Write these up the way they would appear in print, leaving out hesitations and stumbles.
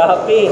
Shopee.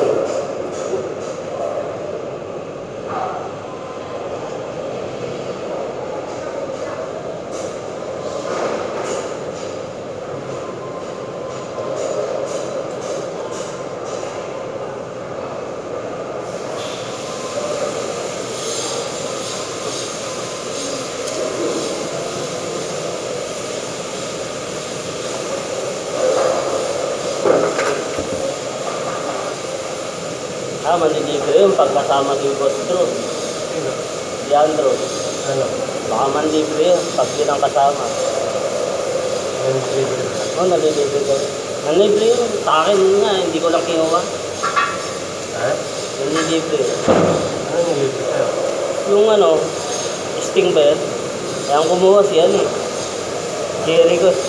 Manlilibre yun pagkasama si Boss Drew. Si Andrew. Ano? Baka manlibre yun pag yun ang kasama. Manlilibre? Oo, nalilibre ko. Nanlibre yun. Sa akin nga, hindi ko lang kinuha. Ha? Nanlilibre. Ano nilibre sa'yo? Yung ano, Sting ba yan? Kaya ang kumuha si ano eh. Jerry ko.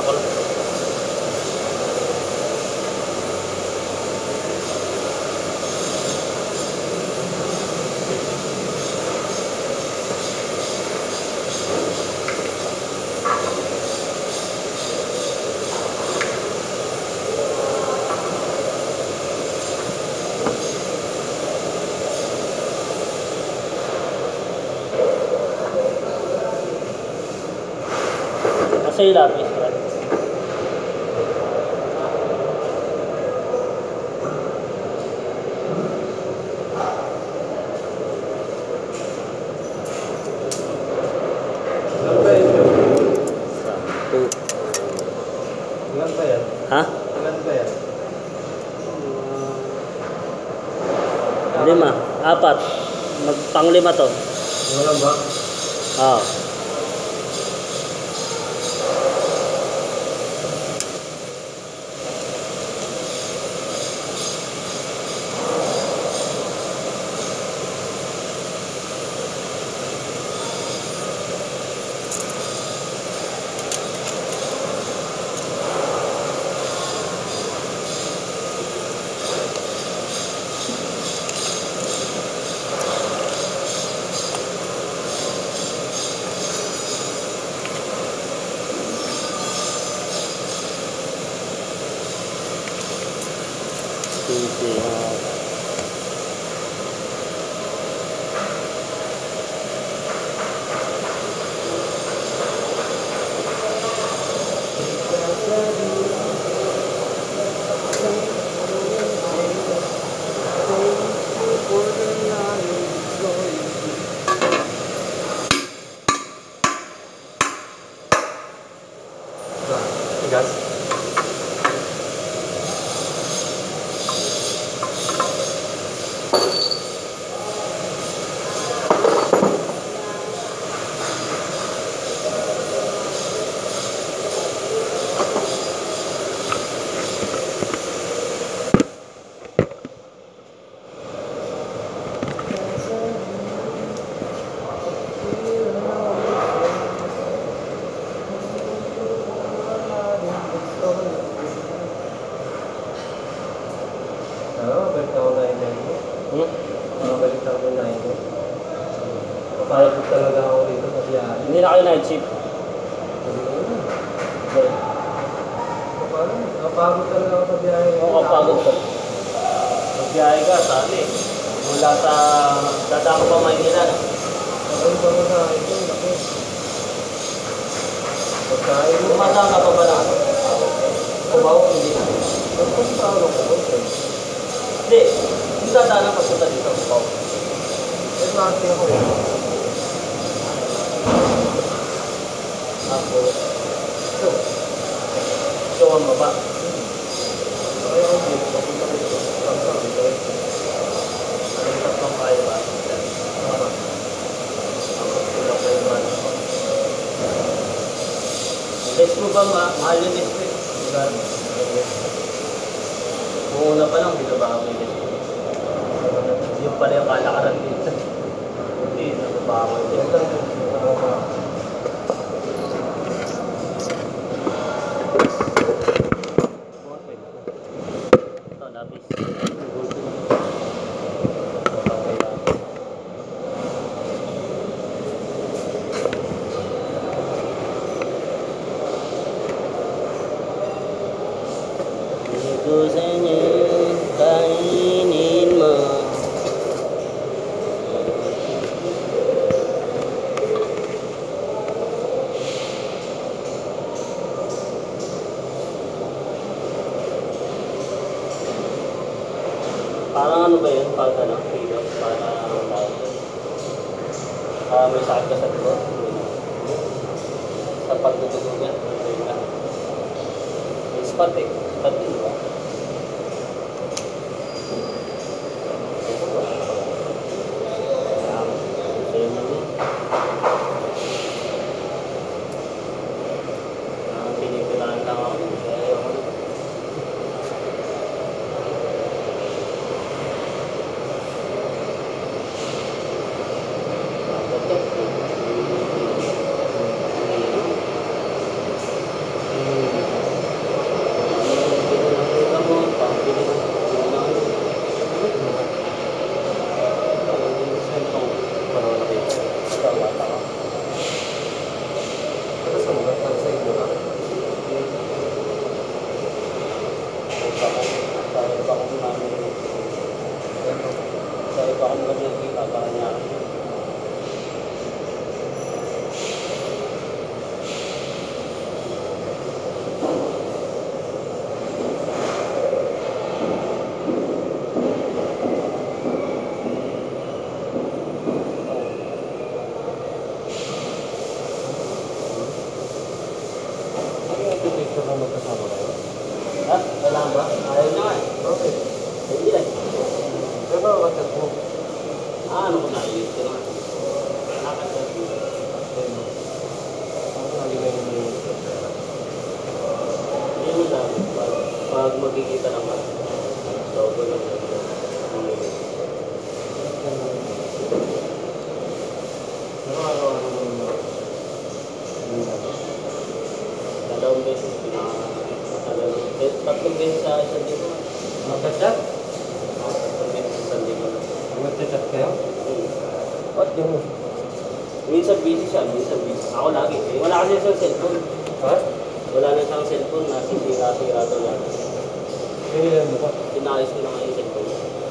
Sa'yo lapis, bro. Ilan ba yan? Ilan ba yan? Ha? Ilan ba yan? 5. 4. Pang-5 to. Wala ba? Oo. Tigas? Balik ako na ito. Balik ako na ito. Papayag talaga ako dito sa biyahe. Hindi na kayo night shift. Napagod talaga ako sa biyahe. Oo, kapagod ka. Magbiyahe ka, sali. Mula sa dadako pa Maynila. Napagod ako sa ito. Laki. Pagkain mo. Lumasaan ka pa ba na? Kumaw, hindi na. Nagpunta ako ko. Hindi. Hindi dadaan ang pagpunta dito. Kumaw. Eh, mati ako eh. Ako. Ito ang baba. Kaya ako dito. Papunta ko dito. Papunta ko dito. Ang tatlong kaya ba? Tama. Ako tulak kayo ba? List mo ba mahal yung list mo? Magano? Kung una pa lang, dito ba ako yung list mo? Yung pala yung kalakaran dito. Hindi, nababa ako yung list mo. Ito, labis. Ito sa inyo, kahit ano ba yun? Pag ano, pilot, para may sakit ka sa likod. Sa pagdudugan. May spot eh. Spot din ba? Pinipilaan lang ako. Ha? Wala ba? Ayaw niya nga eh. Okay. Hindi lang. Pero nakakachat mo. Ano ko na-use ko naman. Nakakasal ko. Ang lagi na yung Hindi mo sabi. Pag magkikita naman. Logo lang. pero ano Dalawang beses tatlong beses sa isang linggo. Nakachat? Tatlong beses sa isang linggo. Magchat kayo? What yung? Minsan busy siya, minsan busy. Ako lagi. Eh, wala kasi siyang cellphone. Ha? Wala na siyang cellphone. Nasisira-sira to lang. Kailan mo ba? Pinayos ko na nga yung cellphone.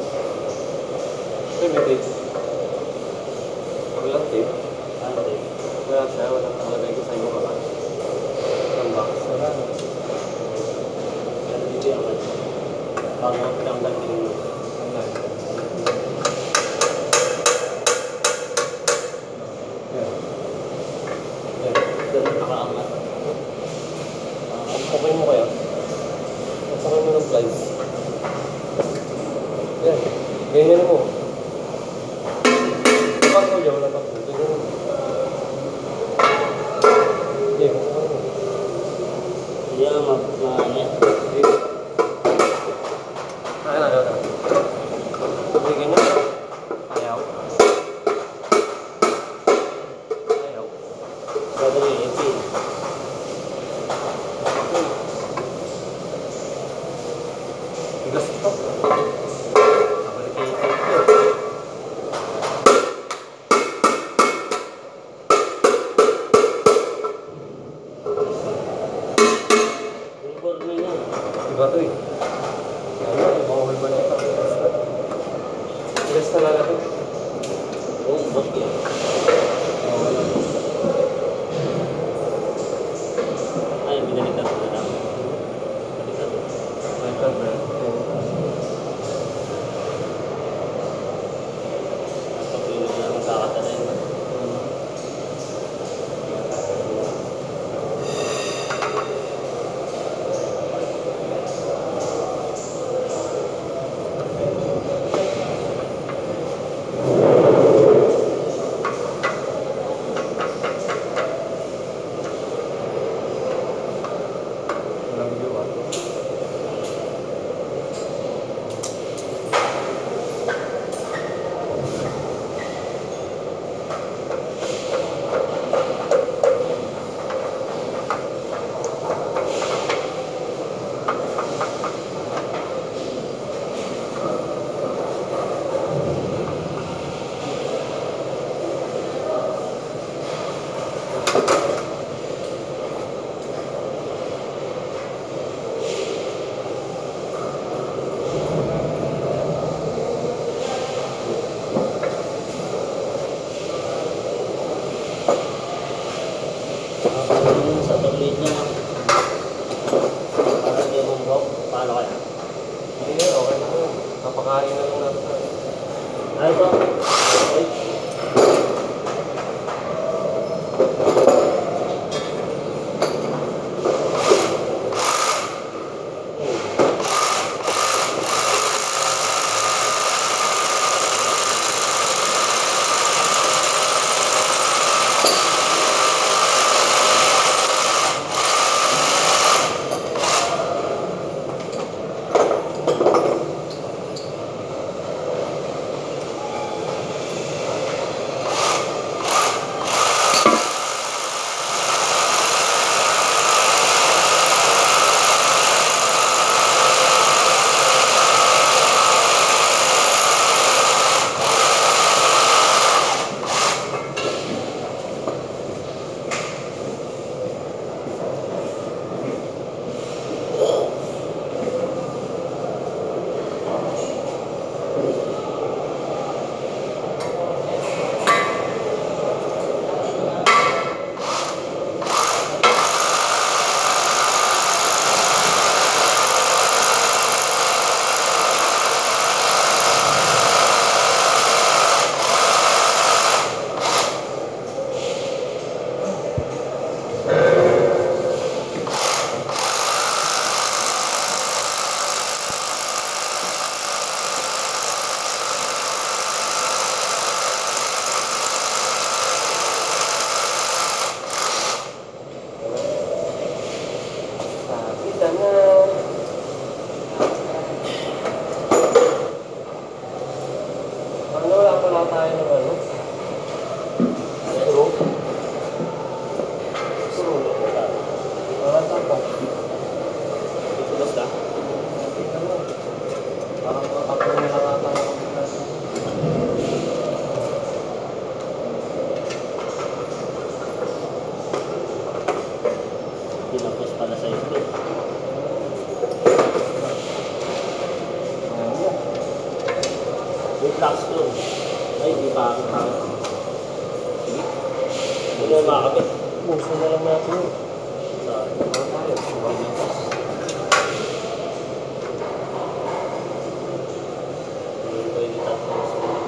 May tape. Walang tape? Ano tayo? Wala siya, walang nakalagay ko sa inyo ka ba? Ang box? Wala na. Ano dito yung ano? Bago pinanggal din mo. Ganun nakaangat. Okay mo kaya? Pasakay mo ng flies. Yan. Ganyan mo. Kapag ko dyan, wala pa po. Ganyan mo. Yan. Pasakay mo. Hindi naman ma-ano. Ayaw. Hindi ganyan. Ayaw. Ayaw. Sabi niya, ipin. Tigas ito. Kabalik kayo ito. Yung board na yan. Iba ito eh. Ano, bawal ba na ito? Tigas talaga ito. Oo, board yan. Ay, binalitan ko na lang. Balikan ko. Michael Brand. Pagpili na lang kakatalain. Walang view ah. Sa tablet niya. Para hindi mong broke. Paano kaya? Hindi yan, okay na yun. Napakain na lang natin. Ay ba? Ay. Kita na. Ano, wala tayo ng ano? Suro. Suro. Wala tayo. Ito basta. Kita mo. Parang makapag nilakata ng natin. Pinapos pala sa ito. May flux doon. Ay, di pa. Sige. Hindi na makakabit. Puso na lang natin yun. Sa Tayo. pwede tapos.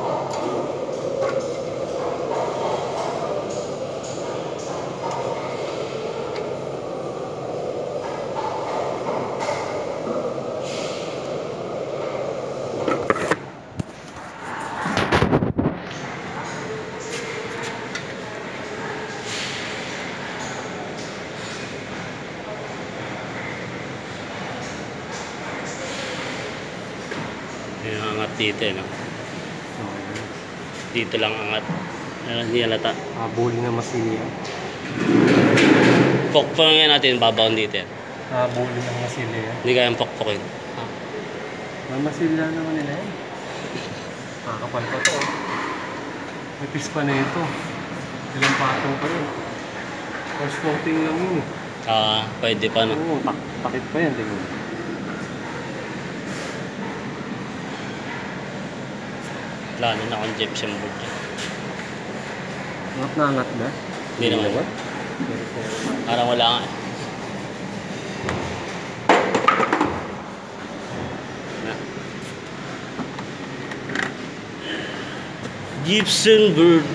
Yung angat dito, no? Dito lang angat. Hindi halata. Habulin na masilya. Pokpokin natin, babaon dito yan. Habulin na masilya. Hindi kayang pokpokin. Masilya naman nila yan. Kakapal pa to. May pis pa na ito. Ilang patong pa yun. First coating lang yun. Pwede pa, no? Oo, takit pa yan. Tingnan. Lalo na akong gypsum board dyan. Angat na angat na? Hindi naman. Parang wala nga. Na. Gypsum board.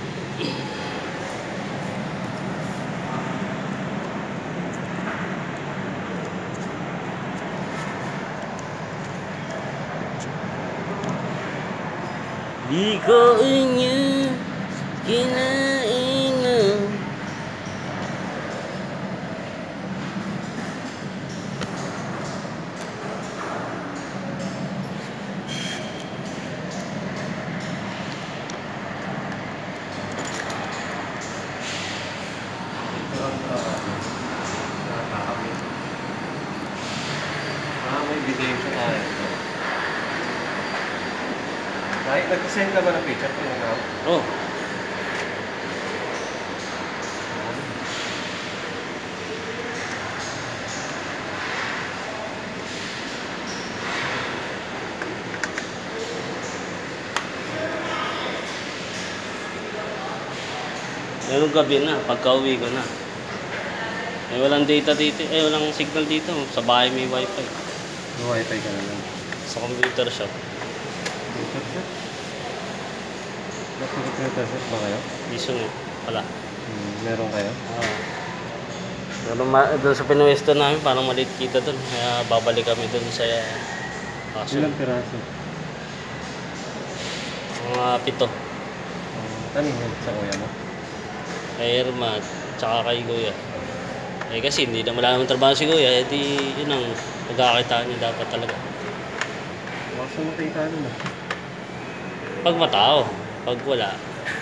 Di ko inyo kinaingan. May ebidensya tayo. Kahit nag-send ka ba ng picture? Oh. Ngayong gabi na, pagka-uwi ko na. Walang data dito, walang signal dito. Sa bahay may wifi. May wifi ka na lang. Sa computer shop. Computer shop? Nag-computer set ba kayo? Piso nga. Wala. Meron kayo? Oo. Pero doon sa pinuwesto namin, parang maliit kita doon. Kaya babalik kami doon sa kaso. Ilang piraso? Mga 7. Kanina yun sa kuya mo? Kay Irma, tsaka kay Kuya. Eh kasi hindi na wala naman trabaho si Kuya, eh di yun ang pagkakakitaan niya dapat talaga. Baka sumakita nun ah. Pag matao, pag wala,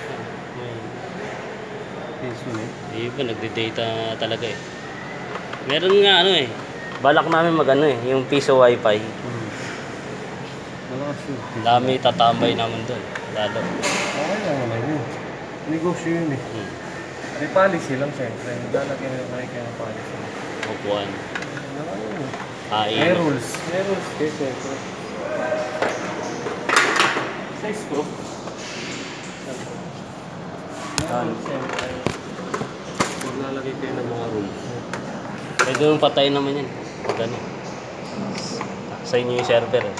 Piso na eh. di ba nagde-data talaga eh. Meron nga ano eh, balak namin mag ano eh, yung piso wifi. Malakas yun. Ang dami tatambay namin doon, lalo. Okay lang naman yun. Negosyo yun eh. May policy lang siyempre. Lalagyan na kayo ng policy. Upuan. Ano yun eh. Kain. May rules. May rules kayo siyempre. Sa screw. Maglalagay kayo ng mga rules. Pwede yung patay naman yan. Pag ano. Sa inyo yung server eh.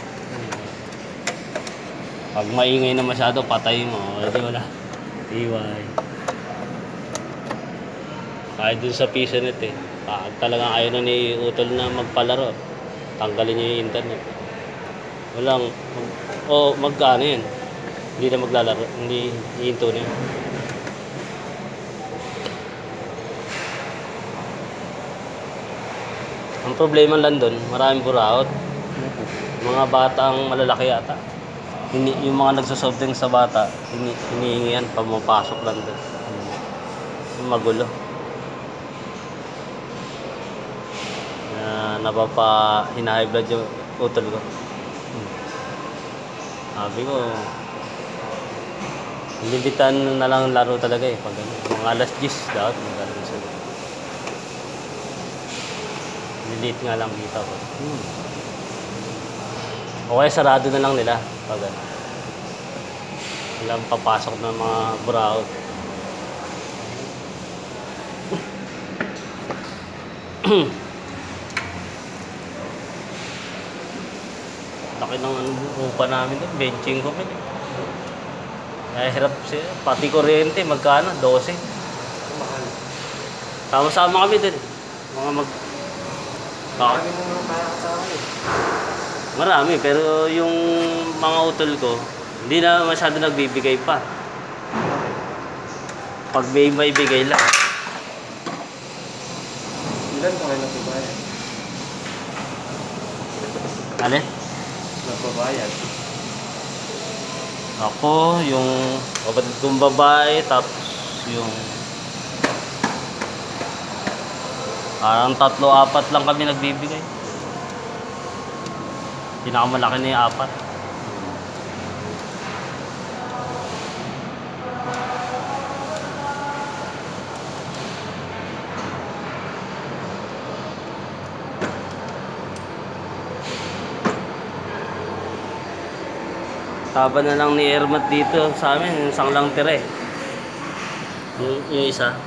Pag maingay na masyado, patay mo. Hindi wala. Iway. Kahit dun sa PisoNet eh. Pag talagang ayaw na ni Utol na magpalaro, tanggalin niyo yung internet. Walang, magkano yun. Hindi na maglalaro, hindi hihinto na yun. Ang problema lang doon, maraming buraot. Mga bata ang malalaki yata. Yung mga nagsosoft drink sa bata, hinihingi yan, pumapasok lang doon. Magulo. Hina-high blood yung Utol ko. Sabi ko, limitan na lang laro talaga eh. Pag ano, mga alas 10 dapat maglalaro sila. Delete nga lang dito ko. O kaya sarado na lang nila pag ano. Walang papasok ng mga buraot. Laki ng upa namin doon, benching ko pin. Ay hirap siya, pati kuryente, magkano? 12. Mahal. Sama-sama kami din. Mga Marami mo naman kaya kasama eh. Marami, pero yung mga utol ko, hindi na masyado nagbibigay pa. Pag may bigay lang. Ilan pa kayo nagbabayad? Alin? Nagbabayad? Ako, yung kapatid kong babae, tapos yung parang 3-4 lang kami nagbibigay. Pinakamalaki na yung 4. Taba na lang ni Ermat dito sa amin, isang lang tira eh. Yung isa.